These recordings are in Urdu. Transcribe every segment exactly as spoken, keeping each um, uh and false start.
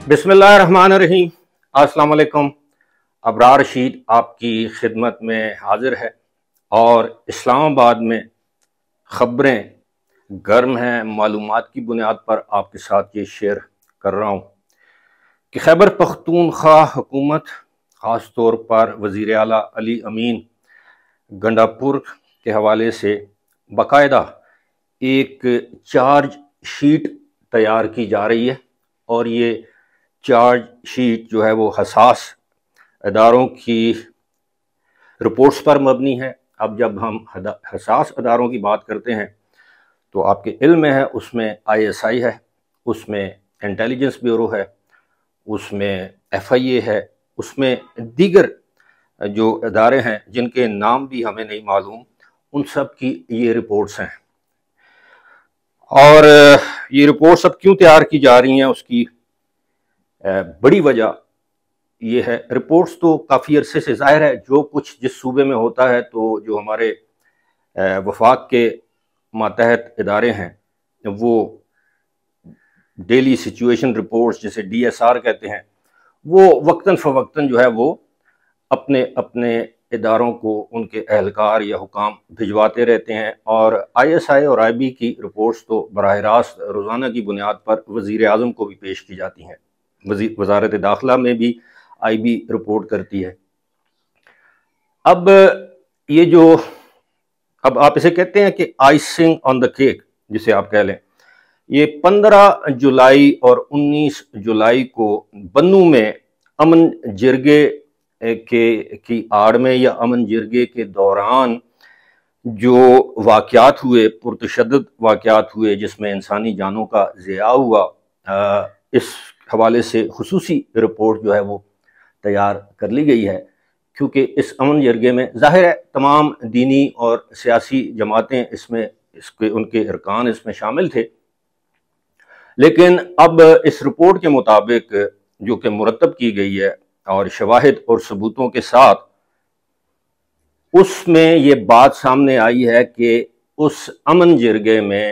بسم اللہ الرحمن الرحیم۔ السلام علیکم۔ ابرار رشید آپ کی خدمت میں حاضر ہے اور اسلام آباد میں خبریں گرم ہیں، معلومات کی بنیاد پر آپ کے ساتھ یہ شیئر کر رہا ہوں کہ خیبر پختونخوا حکومت خاص طور پر وزیر اعلیٰ علی امین گنڈاپور کے حوالے سے باقاعدہ ایک چارج شیٹ تیار کی جا رہی ہے، اور یہ چارج شیٹ جو ہے وہ حساس اداروں کی رپورٹس پر مبنی ہے۔ اب جب ہم حساس اداروں کی بات کرتے ہیں تو آپ کے علم میں ہے، اس میں آئی ایس آئی ہے، اس میں انٹیلیجنس بیورو ہے، اس میں ایف آئی اے ہے، اس میں دیگر جو ادارے ہیں جن کے نام بھی ہمیں نہیں معلوم، ان سب کی یہ رپورٹس ہیں۔ اور یہ رپورٹس اب کیوں تیار کی جا رہی ہیں، اس کی بڑی وجہ یہ ہے، رپورٹس تو کافی عرصے سے ظاہر ہے، جو کچھ جس صوبے میں ہوتا ہے تو جو ہمارے وفاق کے ماتحت ادارے ہیں وہ ڈیلی سچویشن رپورٹس جسے ڈی ایس آر کہتے ہیں، وہ وقتاً فوقتاً جو ہے وہ اپنے اپنے اداروں کو ان کے اہلکار یا حکام بھجواتے رہتے ہیں، اور آئی ایس آئی اور آئی بی کی رپورٹس تو براہ راست روزانہ کی بنیاد پر وزیر اعظم کو بھی پیش کی جاتی ہیں۔ وزارت داخلہ میں بھی آئی بی رپورٹ کرتی ہے۔ اب یہ جو اب آپ اسے کہتے ہیں کہ آئسنگ آن دا کیک جسے آپ کہہ لیں، یہ پندرہ جولائی اور انیس جولائی کو بنو میں امن جرگے کے کی آڑ میں یا امن جرگے کے دوران جو واقعات ہوئے، پرتشدد واقعات ہوئے جس میں انسانی جانوں کا ضیاع ہوا، اس حوالے سے خصوصی رپورٹ جو ہے وہ تیار کر لی گئی ہے، کیونکہ اس امن جرگے میں ظاہر ہے تمام دینی اور سیاسی جماعتیں اس میں اس کے ان کے ارکان اس میں شامل تھے، لیکن اب اس رپورٹ کے مطابق جو کہ مرتب کی گئی ہے اور شواہد اور ثبوتوں کے ساتھ، اس میں یہ بات سامنے آئی ہے کہ اس امن جرگے میں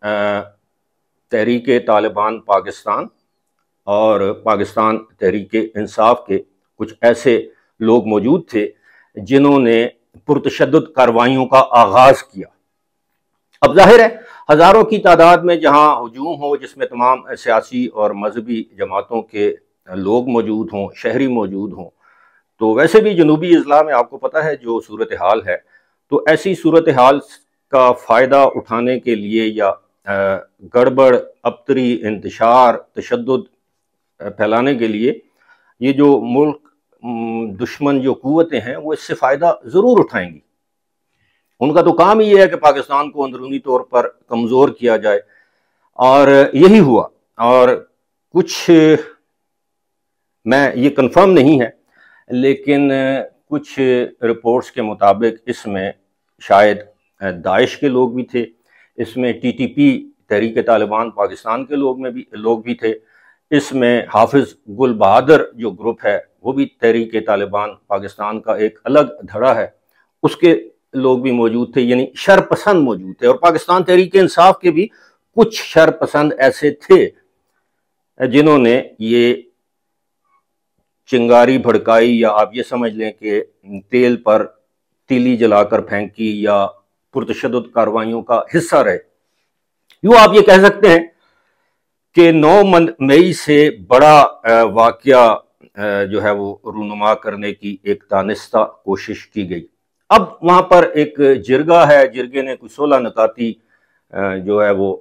تحریک طالبان پاکستان اور پاکستان تحریک انصاف کے کچھ ایسے لوگ موجود تھے جنہوں نے پرتشدد کارروائیوں کا آغاز کیا۔ اب ظاہر ہے ہزاروں کی تعداد میں جہاں ہجوم ہو، جس میں تمام سیاسی اور مذہبی جماعتوں کے لوگ موجود ہوں، شہری موجود ہوں، تو ویسے بھی جنوبی اضلاع میں آپ کو پتہ ہے جو صورتحال ہے، تو ایسی صورتحال کا فائدہ اٹھانے کے لیے یا گڑبڑ، ابتری، انتشار، تشدد پھیلانے کے لیے یہ جو ملک دشمن جو قوتیں ہیں وہ اس سے فائدہ ضرور اٹھائیں گی۔ ان کا تو کام ہی ہے کہ پاکستان کو اندرونی طور پر کمزور کیا جائے، اور یہی ہوا۔ اور کچھ میں یہ کنفرم نہیں ہے، لیکن کچھ رپورٹس کے مطابق اس میں شاید داعش کے لوگ بھی تھے، اس میں ٹی ٹی پی تحریک طالبان پاکستان کے لوگ میں بھی لوگ بھی تھے، اس میں حافظ گل بہادر جو گروپ ہے وہ بھی تحریک طالبان پاکستان کا ایک الگ دھڑا ہے، اس کے لوگ بھی موجود تھے، یعنی شر پسند موجود تھے، اور پاکستان تحریک انصاف کے بھی کچھ شر پسند ایسے تھے جنہوں نے یہ چنگاری بھڑکائی، یا آپ یہ سمجھ لیں کہ تیل پر تیلی جلا کر پھینکی، یا پرتشدد کارروائیوں کا حصہ رہے۔ یوں آپ یہ کہہ سکتے ہیں کہ نو مئی سے بڑا واقعہ جو ہے وہ رونما کرنے کی ایک دانستہ کوشش کی گئی۔ اب وہاں پر ایک جرگہ ہے، جرگے نے کچھ سولہ نکاتی جو ہے وہ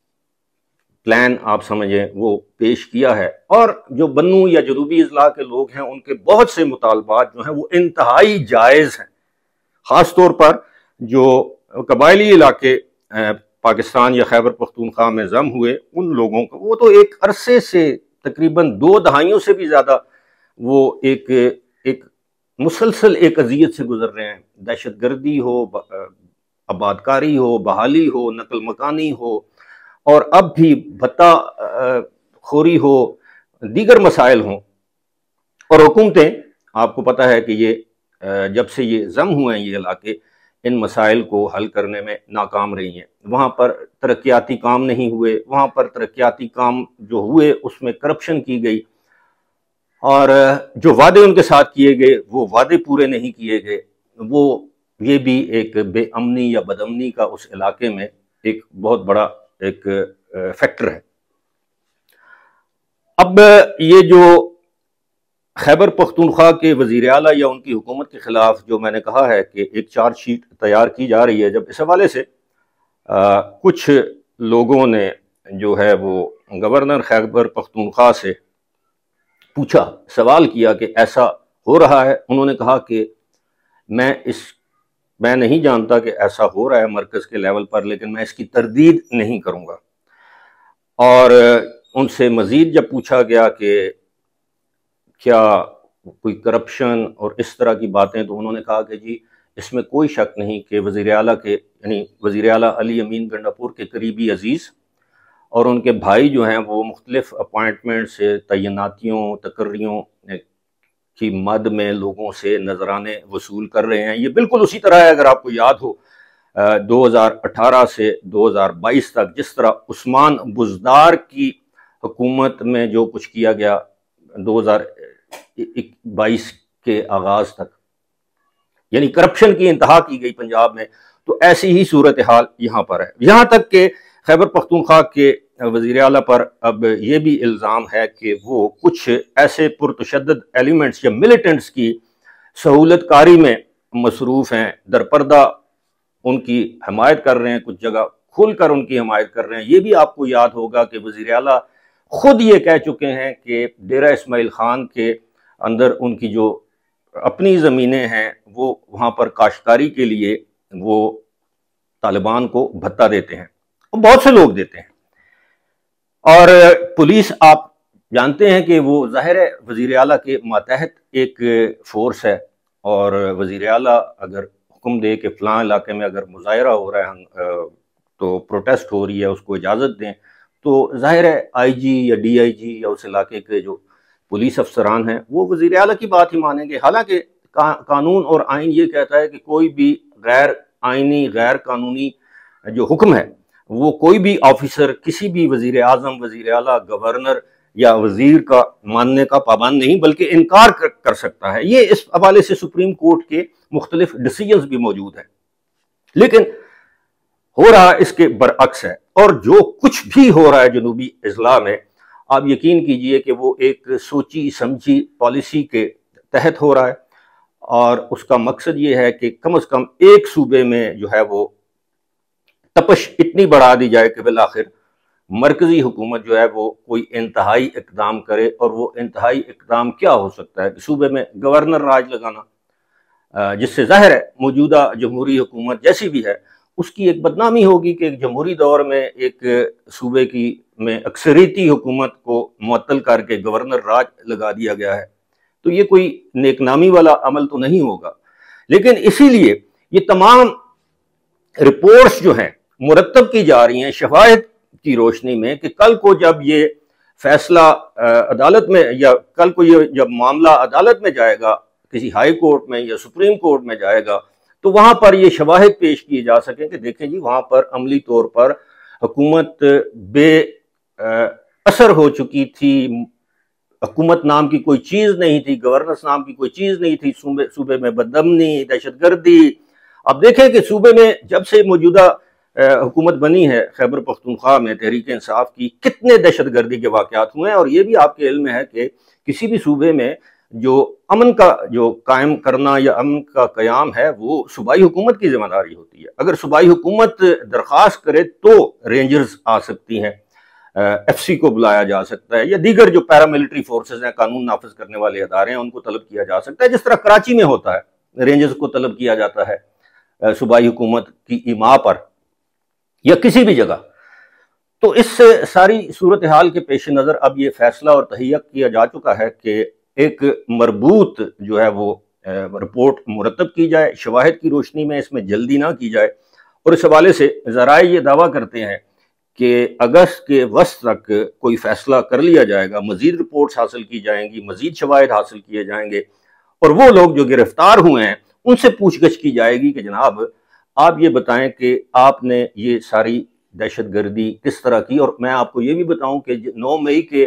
پلان آپ سمجھیں وہ پیش کیا ہے، اور جو بنو یا جنوبی اضلاع کے لوگ ہیں ان کے بہت سے مطالبات جو ہیں وہ انتہائی جائز ہیں، خاص طور پر جو قبائلی علاقے پاکستان یا خیبر پختونخوا میں ضم ہوئے، ان لوگوں کو وہ تو ایک عرصے سے تقریباً دو دہائیوں سے بھی زیادہ وہ ایک ایک مسلسل ایک اذیت سے گزر رہے ہیں، دہشت گردی ہو، آبادکاری ہو، بحالی ہو، نقل مکانی ہو، اور اب بھی بھتہ خوری ہو، دیگر مسائل ہوں، اور حکومتیں آپ کو پتہ ہے کہ یہ جب سے یہ ضم ہوئے ہیں یہ علاقے، ان مسائل کو حل کرنے میں ناکام رہی ہیں۔ وہاں پر ترقیاتی کام نہیں ہوئے، وہاں پر ترقیاتی کام جو ہوئے اس میں کرپشن کی گئی، اور جو وعدے ان کے ساتھ کیے گئے وہ وعدے پورے نہیں کیے گئے، وہ یہ بھی ایک بے امنی یا بد امنی کا اس علاقے میں ایک بہت بڑا ایک فیکٹر ہے۔ اب یہ جو خیبر پختونخوا کے وزیر اعلیٰ یا ان کی حکومت کے خلاف جو میں نے کہا ہے کہ ایک چارج شیٹ تیار کی جا رہی ہے، جب اس حوالے سے آ, کچھ لوگوں نے جو ہے وہ گورنر خیبر پختونخوا سے پوچھا، سوال کیا کہ ایسا ہو رہا ہے، انہوں نے کہا کہ میں اس میں نہیں جانتا کہ ایسا ہو رہا ہے مرکز کے لیول پر، لیکن میں اس کی تردید نہیں کروں گا۔ اور ان سے مزید جب پوچھا گیا کہ کیا کوئی کرپشن اور اس طرح کی باتیں، تو انہوں نے کہا کہ جی اس میں کوئی شک نہیں کہ وزیر اعلیٰ کے یعنی وزیر اعلیٰ علی امین گنڈاپور کے قریبی عزیز اور ان کے بھائی جو ہیں وہ مختلف اپوائنٹمنٹ سے تعیناتیوں تقرریوں کی مد میں لوگوں سے نذرانے وصول کر رہے ہیں۔ یہ بالکل اسی طرح ہے، اگر آپ کو یاد ہو دو ہزار اٹھارہ سے دو ہزار بائیس تک جس طرح عثمان بزدار کی حکومت میں جو کچھ کیا گیا دو ہزار بائیس کے آغاز تک، یعنی کرپشن کی انتہا کی گئی پنجاب میں، تو ایسی ہی صورتحال یہاں پر ہے۔ یہاں تک کہ خیبر پختونخوا کے وزیر اعلیٰ پر اب یہ بھی الزام ہے کہ وہ کچھ ایسے پرتشدد ایلیمنٹس یا ملیٹنٹس کی سہولت کاری میں مصروف ہیں، درپردہ ان کی حمایت کر رہے ہیں، کچھ جگہ کھل کر ان کی حمایت کر رہے ہیں۔ یہ بھی آپ کو یاد ہوگا کہ وزیر اعلیٰ خود یہ کہہ چکے ہیں کہ ڈیرہ اسماعیل خان کے اندر ان کی جو اپنی زمینیں ہیں وہ وہاں پر کاشتکاری کے لیے وہ طالبان کو بھتہ دیتے ہیں، اور بہت سے لوگ دیتے ہیں۔ اور پولیس آپ جانتے ہیں کہ وہ ظاہر ہے وزیر اعلیٰ کے ماتحت ایک فورس ہے، اور وزیر اعلیٰ اگر حکم دے کہ فلاں علاقے میں اگر مظاہرہ ہو رہا ہے تو پروٹیسٹ ہو رہی ہے، اس کو اجازت دیں، تو ظاہر ہے آئی جی یا ڈی آئی جی یا اس علاقے کے جو پولیس افسران ہیں وہ وزیر اعلیٰ کی بات ہی مانیں گے۔ حالانکہ قانون اور آئین یہ کہتا ہے کہ کوئی بھی غیر آئینی غیر قانونی جو حکم ہے وہ کوئی بھی آفیسر کسی بھی وزیر اعظم، وزیر اعلیٰ، گورنر یا وزیر کا ماننے کا پابند نہیں بلکہ انکار کر سکتا ہے۔ یہ اس حوالے سے سپریم کورٹ کے مختلف ڈیسیجنز بھی موجود ہیں، لیکن ہو رہا اس کے برعکس ہے۔ اور جو کچھ بھی ہو رہا ہے جنوبی اضلاع میں، آپ یقین کیجئے کہ وہ ایک سوچی سمجھی پالیسی کے تحت ہو رہا ہے، اور اس کا مقصد یہ ہے کہ کم از کم ایک صوبے میں جو ہے وہ تپش اتنی بڑھا دی جائے کہ بالآخر مرکزی حکومت جو ہے وہ کوئی انتہائی اقدام کرے۔ اور وہ انتہائی اقدام کیا ہو سکتا ہے کہ صوبے میں گورنر راج لگانا، جس سے ظاہر ہے موجودہ جمہوری حکومت جیسی بھی ہے اس کی ایک بدنامی ہوگی کہ ایک جمہوری دور میں ایک صوبے کی میں اکثریتی حکومت کو معطل کر کے گورنر راج لگا دیا گیا ہے، تو یہ کوئی نیک نامی والا عمل تو نہیں ہوگا۔ لیکن اسی لیے یہ تمام رپورٹس جو ہیں مرتب کی جا رہی ہیں شواہد کی روشنی میں کہ کل کو جب یہ فیصلہ عدالت میں یا کل کو یہ جب معاملہ عدالت میں جائے گا، کسی ہائی کورٹ میں یا سپریم کورٹ میں جائے گا، تو وہاں پر یہ شواہد پیش کیے جا سکیں کہ دیکھیں جی وہاں پر عملی طور پر حکومت بے اثر ہو چکی تھی، حکومت نام کی کوئی چیز نہیں تھی، گورننس نام کی کوئی چیز نہیں تھی، صوبے صوبے میں بدامنی، دہشت گردی۔ اب دیکھیں کہ صوبے میں جب سے موجودہ حکومت بنی ہے خیبر پختونخوا میں تحریک انصاف کی، کتنے دہشت گردی کے واقعات ہوئے ہیں۔ اور یہ بھی آپ کے علم میں ہے کہ کسی بھی صوبے میں جو امن کا جو قائم کرنا یا امن کا قیام ہے وہ صوبائی حکومت کی ذمہ داری ہوتی ہے۔ اگر صوبائی حکومت درخواست کرے تو رینجرز آ سکتی ہیں، ایف سی کو بلایا جا سکتا ہے، یا دیگر جو پیراملٹری فورسز ہیں، قانون نافذ کرنے والے ادارے ہیں، ان کو طلب کیا جا سکتا ہے، جس طرح کراچی میں ہوتا ہے، رینجرز کو طلب کیا جاتا ہے صوبائی حکومت کی ایما پر یا کسی بھی جگہ۔ تو اس سے ساری صورتحال کے پیش نظر اب یہ فیصلہ اور تہیہ کیا جا چکا ہے کہ ایک مربوط جو ہے وہ رپورٹ مرتب کی جائے، شواہد کی روشنی میں اس میں جلدی نہ کی جائے۔ اور اس حوالے سے ذرائع یہ دعویٰ کرتے ہیں کہ اگست کے وسط تک کوئی فیصلہ کر لیا جائے گا، مزید رپورٹس حاصل کی جائیں گی، مزید شواہد حاصل کیے جائیں گے، اور وہ لوگ جو گرفتار ہوئے ہیں ان سے پوچھ گچھ کی جائے گی کہ جناب آپ یہ بتائیں کہ آپ نے یہ ساری دہشت گردی کس طرح کی۔ اور میں آپ کو یہ بھی بتاؤں کہ نو مئی کے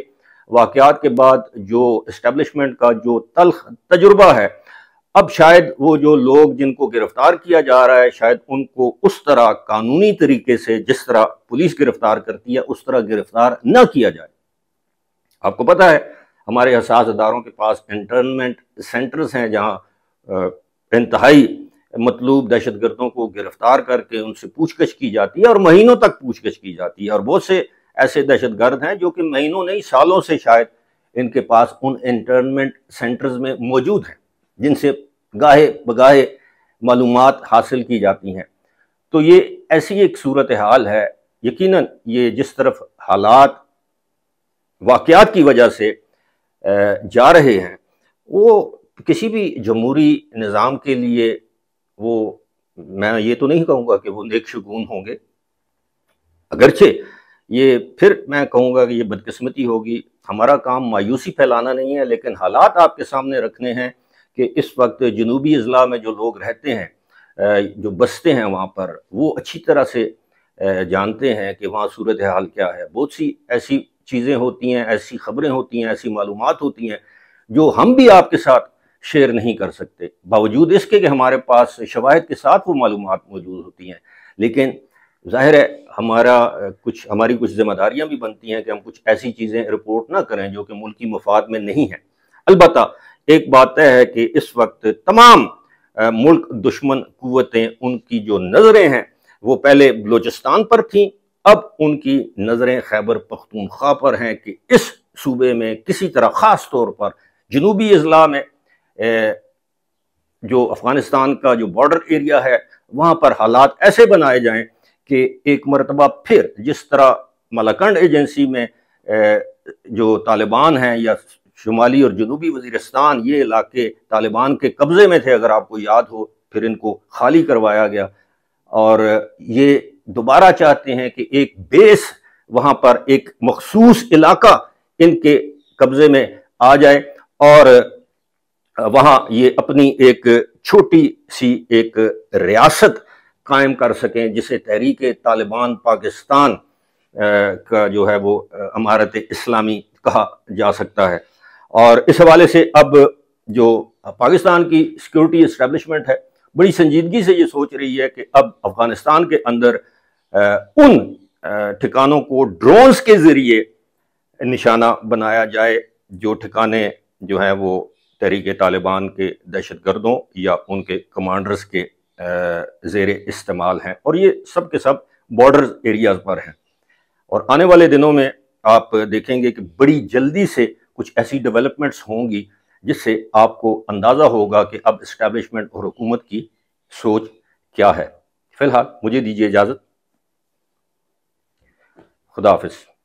واقعات کے بعد جو اسٹیبلشمنٹ کا جو تلخ تجربہ ہے، اب شاید وہ جو لوگ جن کو گرفتار کیا جا رہا ہے شاید ان کو اس طرح قانونی طریقے سے جس طرح پولیس گرفتار کرتی ہے اس طرح گرفتار نہ کیا جائے۔ آپ کو پتہ ہے ہمارے حساس اداروں کے پاس انٹرنمنٹ سینٹرز ہیں جہاں انتہائی مطلوب دہشت گردوں کو گرفتار کر کے ان سے پوچھ گچھ کی جاتی ہے اور مہینوں تک پوچھ گچھ کی جاتی ہے، اور بہت سے ایسے دہشت گرد ہیں جو کہ مہینوں نہیں سالوں سے شاید ان کے پاس ان انٹرنمنٹ سینٹرز میں موجود ہیں جن سے گاہے بگاہے معلومات حاصل کی جاتی ہیں۔ تو یہ ایسی ایک صورتحال ہے، یقیناً یہ جس طرف حالات واقعات کی وجہ سے جا رہے ہیں وہ کسی بھی جمہوری نظام کے لیے وہ میں یہ تو نہیں کہوں گا کہ وہ نیک شگون ہوں گے، اگرچہ یہ پھر میں کہوں گا کہ یہ بدقسمتی ہوگی۔ ہمارا کام مایوسی پھیلانا نہیں ہے، لیکن حالات آپ کے سامنے رکھنے ہیں کہ اس وقت جنوبی اضلاع میں جو لوگ رہتے ہیں، جو بستے ہیں وہاں پر، وہ اچھی طرح سے جانتے ہیں کہ وہاں صورتحال کیا ہے۔ بہت سی ایسی چیزیں ہوتی ہیں، ایسی خبریں ہوتی ہیں، ایسی معلومات ہوتی ہیں جو ہم بھی آپ کے ساتھ شیئر نہیں کر سکتے، باوجود اس کے کہ ہمارے پاس شواہد کے ساتھ وہ معلومات موجود ہوتی ہیں۔ لیکن ظاہر ہے ہمارا کچھ ہماری کچھ ذمہ داریاں بھی بنتی ہیں کہ ہم کچھ ایسی چیزیں رپورٹ نہ کریں جو کہ ملکی مفاد میں نہیں ہیں۔ البتہ ایک بات طے ہے کہ اس وقت تمام ملک دشمن قوتیں، ان کی جو نظریں ہیں وہ پہلے بلوچستان پر تھیں، اب ان کی نظریں خیبر پختونخوا پر ہیں کہ اس صوبے میں کسی طرح خاص طور پر جنوبی اضلاع میں جو افغانستان کا جو بارڈر ایریا ہے وہاں پر حالات ایسے بنائے جائیں کہ ایک مرتبہ پھر جس طرح ملاکنڈ ایجنسی میں جو طالبان ہیں یا شمالی اور جنوبی وزیرستان یہ علاقے طالبان کے قبضے میں تھے، اگر آپ کو یاد ہو، پھر ان کو خالی کروایا گیا، اور یہ دوبارہ چاہتے ہیں کہ ایک بیس وہاں پر ایک مخصوص علاقہ ان کے قبضے میں آ جائے اور وہاں یہ اپنی ایک چھوٹی سی ایک ریاست قائم کر سکیں جسے تحریک طالبان پاکستان کا جو ہے وہ امارت اسلامی کہا جا سکتا ہے۔ اور اس حوالے سے اب جو پاکستان کی سیکورٹی اسٹیبلشمنٹ ہے بڑی سنجیدگی سے یہ سوچ رہی ہے کہ اب افغانستان کے اندر ان ٹھکانوں کو ڈرونز کے ذریعے نشانہ بنایا جائے جو ٹھکانے جو ہیں وہ تحریک طالبان کے دہشت گردوں یا ان کے کمانڈرز کے زیر استعمال ہیں، اور یہ سب کے سب بارڈر ایریاز پر ہیں۔ اور آنے والے دنوں میں آپ دیکھیں گے کہ بڑی جلدی سے کچھ ایسی ڈیولپمنٹس ہوں گی جس سے آپ کو اندازہ ہوگا کہ اب اسٹیبلشمنٹ اور حکومت کی سوچ کیا ہے۔ فی الحال مجھے دیجیے اجازت، خدا حافظ۔